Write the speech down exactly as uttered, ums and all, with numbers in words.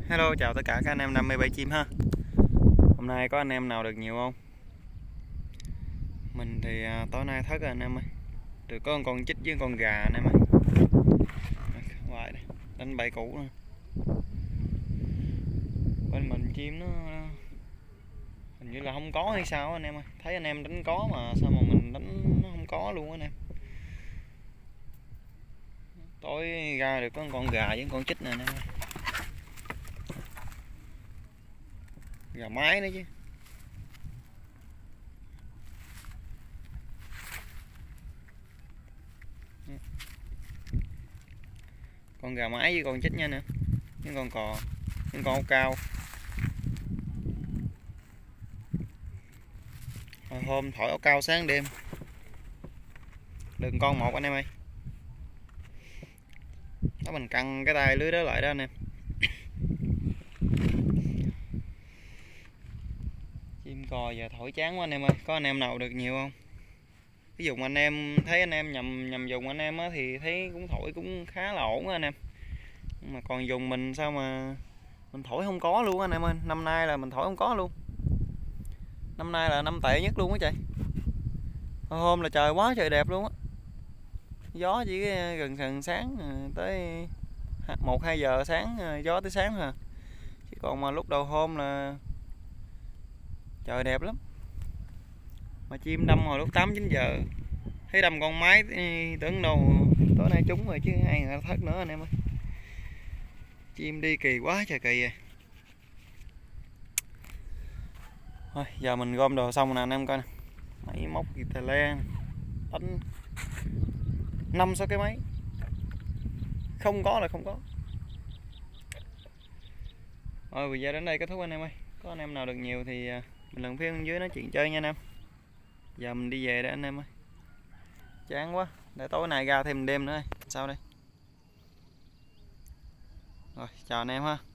Hello, chào tất cả các anh em đam mê bay chim ha. Hôm nay có anh em nào được nhiều không? Mình thì à, tối nay thất rồi anh em ơi. Được có con chích với con gà anh em ơi. Ngoài đây, đánh bẫy cũ nữa. Bên mình chim nó hình như là không có hay sao anh em ơi. Thấy anh em đánh có mà sao mà mình đánh nó không có luôn anh em. Tối ra được có con gà với con chích nè anh em ơi. Gà mái nữa chứ. Con gà mái với con chích nha nè, những con cò, những con cao. Hồi hôm thổi ốc cao sáng đêm đừng con một anh em ơi. Đó, mình căng cái tay lưới đó lại đó anh em. Chim cò giờ thổi chán quá anh em ơi. Có anh em nào được nhiều không? Ví dụ anh em thấy anh em nhầm nhầm dùng anh em á thì thấy cũng thổi cũng khá là ổn á anh em. Mà còn dùng mình sao mà mình thổi không có luôn anh em ơi. Năm nay là mình thổi không có luôn. Năm nay là năm tệ nhất luôn á trời. Hôm là trời quá trời đẹp luôn á. Gió chỉ gần gần sáng tới một hai giờ sáng, gió tới sáng hả. Chứ còn mà lúc đầu hôm là trời đẹp lắm. Mà chim đâm hồi lúc tám chín giờ. Thấy đâm con mái tưởng đâu tối nay trúng rồi chứ ai người thất nữa anh em ơi. Chim đi kỳ quá trời kỳ à. Thôi giờ mình gom đồ xong nè anh em coi nè. Máy móc guitar len đánh năm sáu cái máy. Không có là không có. Rồi bây giờ đến đây kết thúc anh em ơi. Có anh em nào được nhiều thì bình luận phía bên dưới nói chuyện chơi nha anh em. Giờ mình đi về đây anh em ơi. Chán quá. Để tối nay ra thêm đêm nữa. Sao đây? Rồi chào anh em ha.